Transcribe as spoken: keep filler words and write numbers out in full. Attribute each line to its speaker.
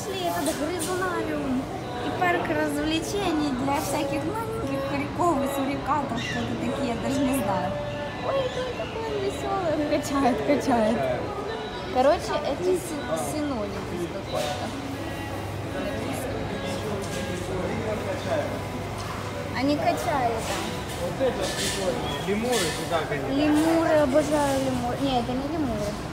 Speaker 1: нашли этот грызунариум и парк развлечений для всяких маленьких хорьков и сурикатов, что это такие, я даже не знаю. Ой, какой он веселый, он качает, качает. Короче, эти синонимы какой-то. Они качают там.
Speaker 2: Вот это прикольно. Лемуры туда, конечно.
Speaker 1: Лемуры, обожаю лемуры. Нет, это не лемуры.